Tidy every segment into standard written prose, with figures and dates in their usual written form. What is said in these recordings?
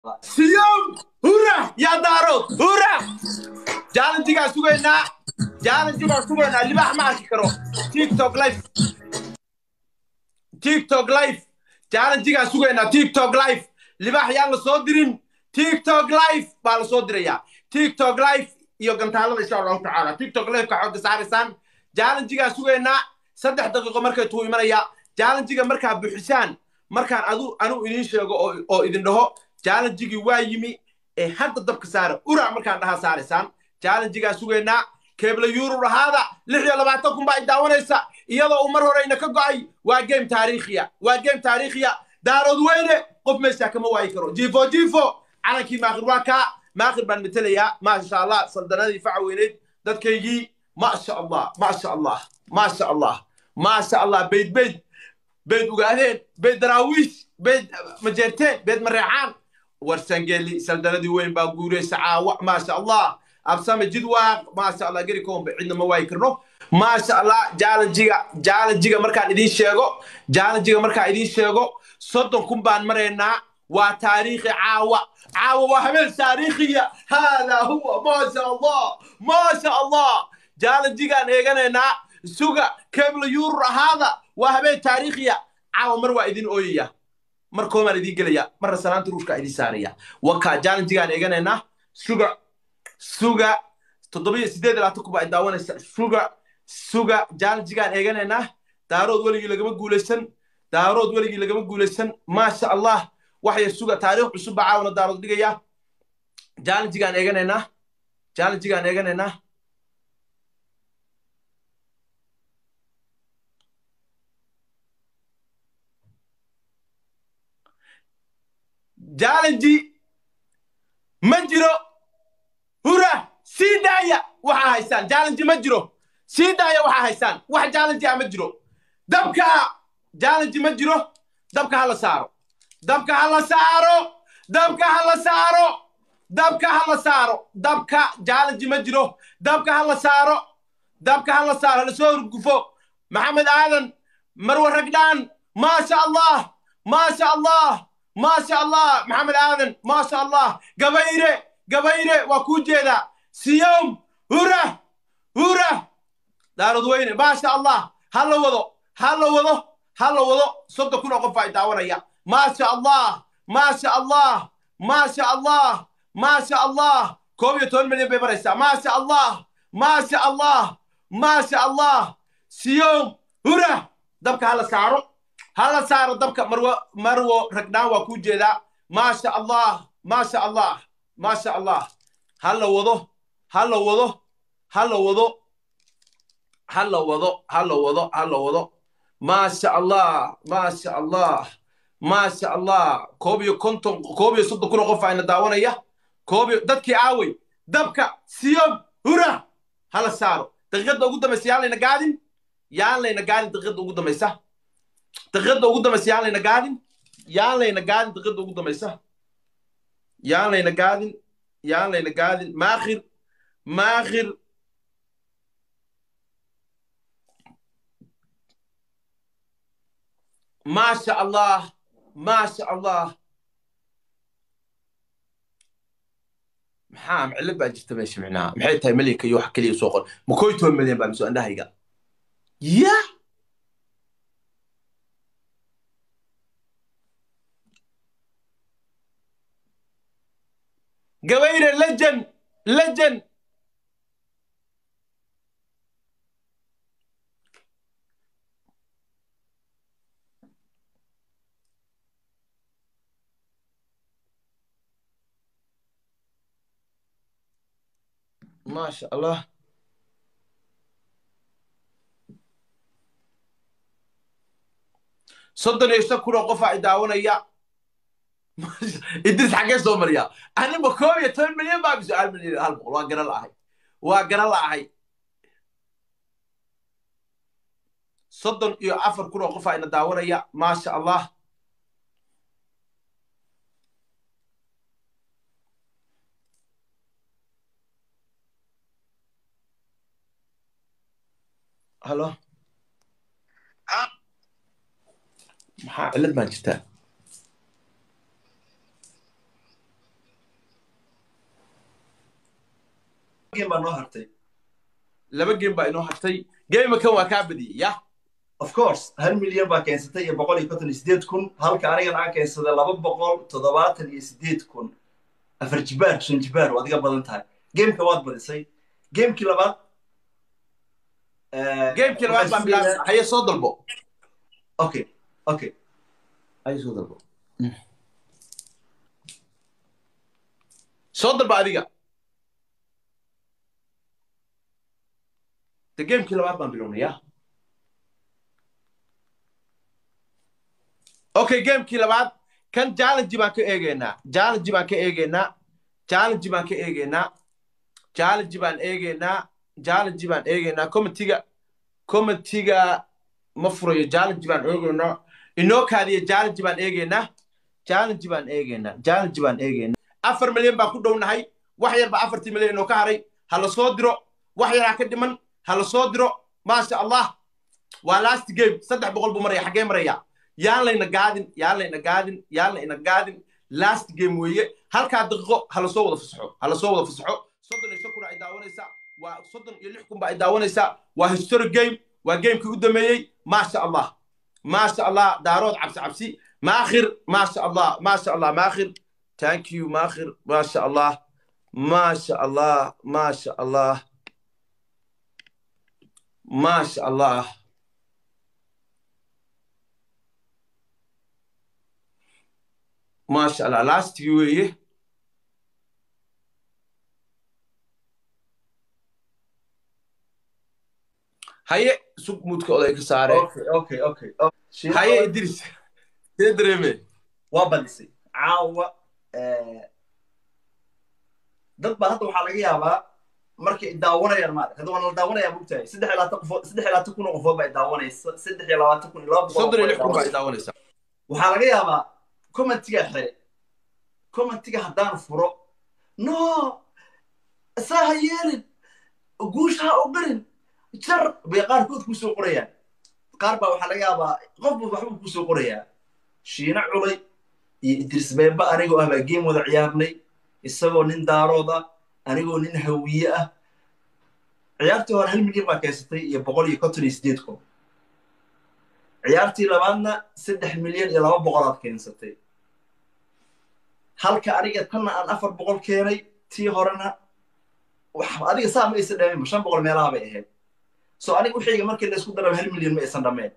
سيوم هورا يا دارو هورا جالن تيجا سوينا جالن تيجا سوينا اللي بح معك كرو تيك توك لايف تيك توك لايف جالن تيجا سوينا تيك توك لايف اللي بح يلا صدرين تيك توك لايف بالصدرية تيك توك لايف يوم تعالوا إن شاء الله تعالى تيك توك لايف كحد سعرسان جالن تيجا سوينا صدق دقيقة مركز توي مريا جالن تيجا مركز بحسان مركز أنو إنيش أو إذن ده challenge-gii waa yimi ee hadda dabka saara ura markaan dhaha saaraysaan challenge-gaa sugeynaa keebla euro lahaada 26 kun baa daawanaysa iyadoo mar horeyna ka go'ay waa game taariikhiya daarood weyne qof meesha kama waayi karo jifo calankii maakhir waa ka maakhir baan matalayaa ma sha Allah saldanadii facweyneed dadkaygii ma sha Allah beyd ugaadeen beyd daraawiish beyd majeerteen beyd mareecaan ورسنجلي سلدنا وين باقوري ساعة ما شاء الله أبسام جدوا ما شاء الله قريكم عندنا موايكرنو ما شاء الله جال جيجا مركان إدين شيغو صدق كومبان مرينا وتاريخ عاوة وحمل تاريخية هذا هو ما شاء الله جال جيجا نيجانا سوغا كابل يور هذا وحمل تاريخية عاوة مروة إدين أوية markoo ma idin galaya mar salaanta ruushka idin saaraya waka challenge-gaan eeganayna suga 7 ku baa daawanaysa suga challenge-gaan eeganayna daarood waligii lagama guuleysan ma sha Allah waxay suga taariikh cusub caawna daarood dhigaya challenge-gaan eeganayna جالنجي مجرو هورا سيدايا وحا هيسان جالنجي مجرو سيدايا وحا هيسان وحا جالنجي مجرو دبكا جالنجي مجرو دبكا هلا سارو دبكا جالنجي مجرو دبكا هلا سارو لسور قفو محمد آدم مروة رقدان ما شاء الله محمد آذن ما شاء الله قبيرة وكوجيدا سيوم هورا دارود وين ما شاء الله هلا وضو صدق كنا قفا يداوريا ما شاء الله كوبي تون مليون بيبريسا ما شاء الله سيوم هورا دبك هلا صار دبك مروة ركنا وكوجدا ما شاء الله هلا وضو ما شاء الله كوبي صدق كنا قفا إن داونيا كوبي دبكي عاوي دبك سيوم هورا هلا صاروا تغدوا قدام السيال لنا قاعدين تغدوا قدام السيال تغدى وقدام السيال لنا قاعدين تغدى وقدام السيال لنا قاعدين ماخر ما شاء الله محام علبة جت ماشي معناها محيتها ملك يوحك لي سوق مكويتو مليون بامسو عندها يقال يا قوير لجن ما شاء الله صدق يشتكوا قفا يداونيا إدريس حاجة سومريا أنا بكوي 10 مليون باب سؤال مليون هالبقول واقرا لا هاي صدق يعفر كل قفا إن داوريا ما شاء الله هلو maxaa cilad baan jirtaa game baa noo hartay laba game baa inoo hartay game kan waa kaa badiyay ya of course 1 milyan baa keensatay iyo 158,000 halka anigan aan keensaday 278,000 afar jibaar shan jibaar waad iga badan tahay gameka waad badisay gamekii labaad baan bilaabay haye soo dalbo okay haye soo dalbo soo dalba adiga the gamekii labaad baan bilownaya okay gamekii labaad kan challenge baan ka eegeynaa commentiga ma furayo challenge baan eegeynaa inoo kaadiya challenge baan eegeynaa 4 milyan baan ku dhownahay wax yar ba 4 milyan oo ka haray hala soo diro wax yar ka dhiman hala soo diro ma sha Allah waa last game 300 buu maraya xagee maraya yaan layna gaadin last game weeye halka daqiiqo hala soo wada fasaxo 35 kun ay daawanaysa waa 36 kun ay daawanaysa waa historic game waa gamekii u dhameeyay ma sha Allah daarood cabsi maakhir ma sha Allah maakhir thank you maakhir ma sha Allah ما شاء الله ما شاء الله ما شاء الله ما شاء الله last week هاي سوق مودك ولا كساره اوكي هاي ادريس تدري وابلسي عاوة dad baa hadda waxaa laga yaabaa markay daawanayaan maad hadda waan la daawanayaa bugtahay 3 kun oo qof baa daawanaysa 3 kun baa daawanaysa waxaa laga yaabaa commentiga haddaan furo no saha yeelin guusha u garin jar bay qaarkood ku soo qorayaan qaar baa waxaa laga yaabaa qofba waxba ku soo qorayaa shiina culay iyo Idris Beeba anigoo ah baa game wada ciyaarnay isagoo nin daarooda anigoo nin hawiye ah ciyaartii hore 1 milyan baa keensatay iyo 158 kun ciyaartii labaadna 3 milyan iyo 200 aad keensatay halka aniga tanna aan 400 keenay tii horena wax adiga saa ma aysan dhameyn 500 meelaha bay ahayd soo aniga wixii markii la isku daro 1 milyan ma aysan dhameyn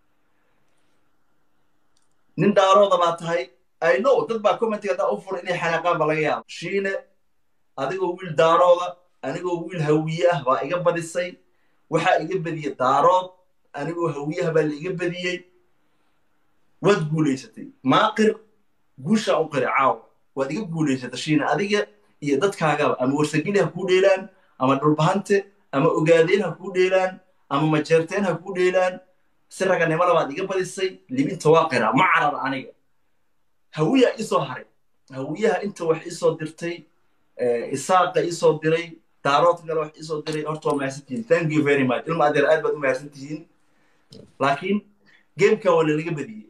nin daarooda baa tahay I know dad baa commentiga da u furay inay xanaaqaan ba laga yaabo shiine adigoo wiil daarooda anigoo wiil hawiye ah baa iga badisay waxa iga badiyay daarood anigoo hawiye ah baa la iga badiyay wad guuleysatay maaqir guusha u qiraaw wad iga guuleysatay shiine adiga iyo dadkaaga ama warsagina ku dheelaan ama dhulbahante ama ogaadeen ha ku dheelaan ama majeerteen ha ku dheelaan siraga nimada baad iga badisay libinta waa qiraaw ma carar aniga hawiya isoo haray hawiyaha inta wax isoo dirtay isaaqa isoo diray daarood kale wax isoo diray horta waa mahadsantihiin thank you very much ilma adeer aad baad u mahadsantihiin laakiin gameka waa laga badiyey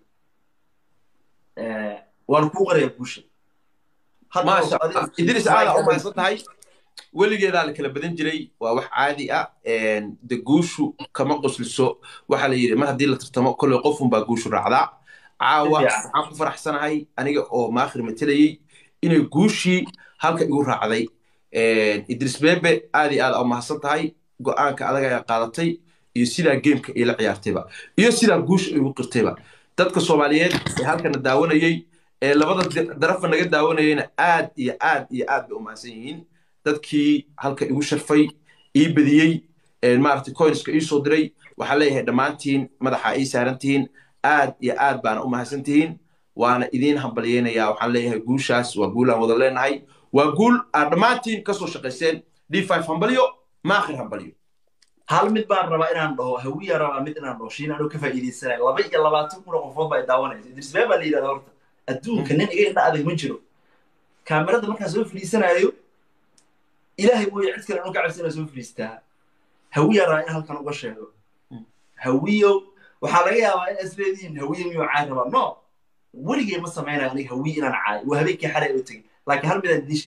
waan kuu qarayaa guusha maasha Allah Idris aad u mahadsantahay weligeedaa la kala badan jiray waa wax caadi ah de guushu kama qosliso waxa la yiri mar haddii la tartamo kulli qof baa guushu raacdaa caawa waxaan ku faraxsanahay aniga oo maakhir matalayay inay guushii halka igu raacday Idris Beebe aad iyo aad u mahadsantahay go'aanka adaga ay qaadatay iyo sida gameka ila ciyaartayba iyo sida guush igu qirtayba dadka Soomaaliyeed ee halkan daawanayay ee labada daraf naga daawanayayna aad iyo aad bay u mahadsan yihiin dadkii halka igu sharfay ii badiyay maartay coinska ii soo diray waxa leeyahay dhamaantiin madaxa ay saarantiin aad iyo aad baan u mahadsantihiin waana idin hambalyeynaya waxaan leeyahay guushaas waa guul aan wada leenahay waa guul aan dhamaantiin ka soo shaqayseen D5 hambalyo maakhir hambalyo hal mid baan rabaa inaan dhaho hawiya rabaa mid inaan dhaho shiin anoo ka faa'iideysanayo 22 kun oo qof baa daawanaysa Idris Beeba la yiraahdo horta adduunka nin iga indha adag ma jiro kaamirada markaan soo fadhiisanayo ilaahay wuu cid kale inuu ka cabsanayo soo fadhiistaa hawiya rabaa in halkan uga sheego hawiyo waxaa laga yaabaa in asleediin hawiye miyuu caay rabaa no weligay ma samaynayo aniga hawiye inaan caay waa habeenkii xaray u tegay laakiin hal midaan dish